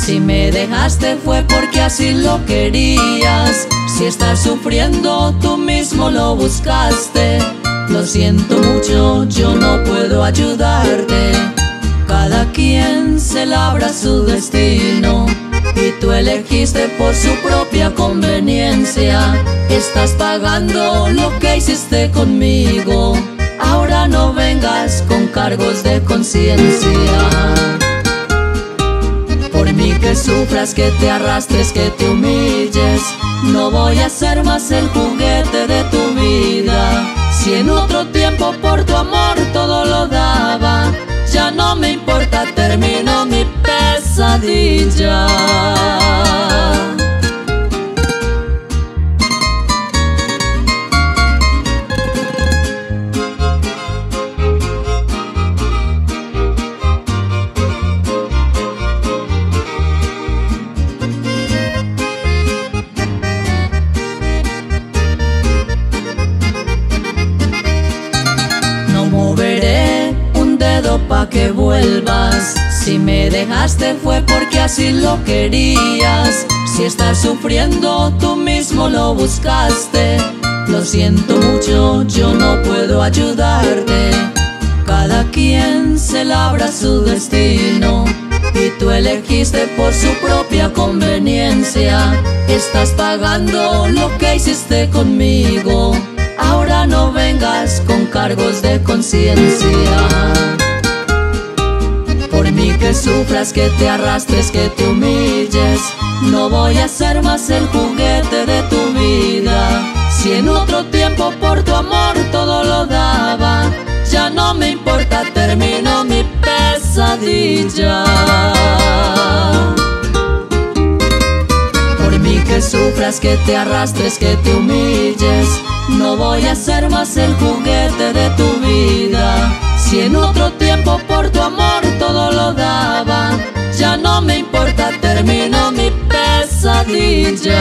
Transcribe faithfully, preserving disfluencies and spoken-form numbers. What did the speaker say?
Si me dejaste fue porque así lo querías. Si estás sufriendo, tú mismo lo buscaste. Lo siento mucho, yo no puedo ayudarte. Cada quien se labra su destino y tú elegiste por su propia conveniencia. Estás pagando lo que hiciste conmigo. Ahora no vengas con cargos de conciencia. Por mí que sufras, que te arrastres, que te humilles, no voy a ser más el juguete de tu vida. Si en otro tiempo por tu amor todo lo daba, ya no me importa, termino mi pesadilla. Moveré un dedo pa' que vuelvas. Si me dejaste fue porque así lo querías. Si estás sufriendo, tú mismo lo buscaste. Lo siento mucho, yo no puedo ayudarte. Cada quien se labra su destino y tú elegiste por su propia conveniencia. Estás pagando lo que hiciste conmigo. Ahora no vengas con cargos de conciencia. Por mí que sufras, que te arrastres, que te humilles, no voy a ser más el juguete de tu vida. Si en otro tiempo por tu amor todo lo daba, ya no me importa, termino mi pesadilla. Por mí que sufras, que te arrastres, que te humilles, no voy a ser más el juguete de tu vida. Si en otro tiempo por tu amor todo lo daba, ya no me importa, termino mi pesadilla.